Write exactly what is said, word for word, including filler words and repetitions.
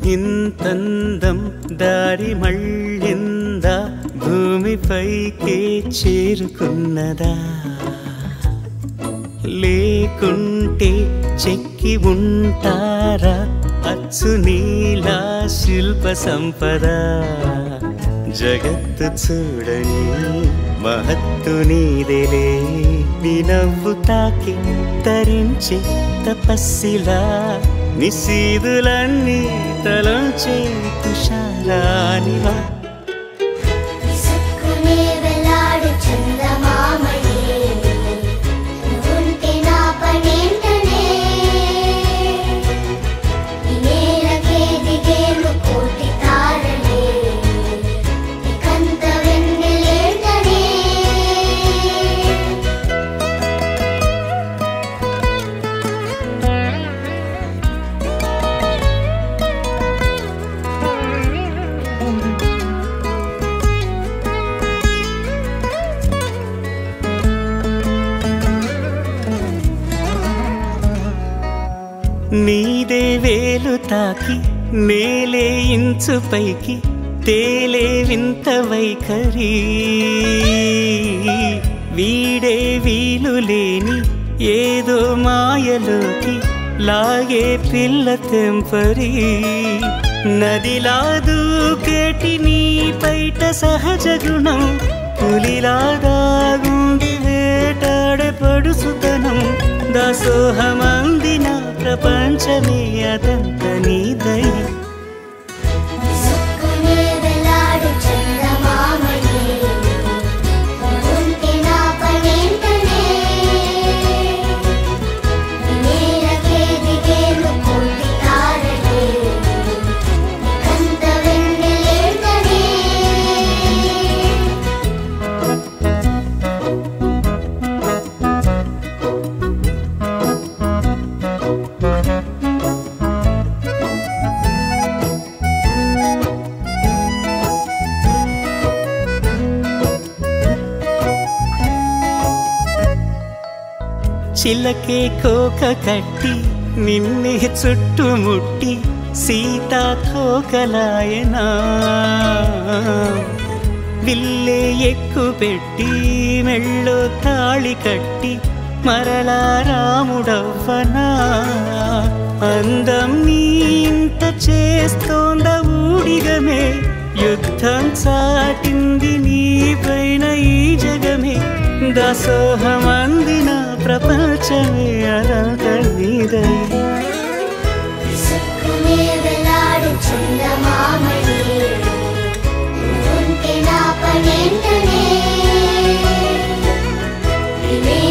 ఇంతందం దారి మళ్ళిందా భూమిపైకే చేరుకున్నదా లేకుంటే చెక్కి ఉంటారా అచ్చు నీలా శిల్ప సంపద జగత్తు చూడని మహత్తు నీదేలే నీ నవ్వు తాకి తరించే తపస్సిలా నిశీదులన్నీ తలంచే తుషారానివా నీదే వేలు తాకి నేలే ఇంచు పైకి తేలే వింత వైఖరి వీడే వీలు లేని ఏదో మాయలోకి లాగే పిల్ల తెంపరి నదిలా దూకేటి నీ పైట సహజ గుణం పులిలా దాగుండి వేటాడే పడుసుతనం దాసోహమందిన ప్రపంచమే అదంత నీదై చిలకే కోక కట్టి నిన్నే చుట్టుముట్టి సీతా కోకలాయనా విల్లే ఎక్కు పెట్టి మెళ్ళో తాళి కట్టి మరలా రాముడవ్వనా అందం నీ ఇంత చేస్తోంద ఊడిగమే యుద్ధం చాటింది నీ పైన ఈ జగమే దాసోహమందిన ప్రపంచమే అనంత నీదై ఉంటే నా పనేంటనే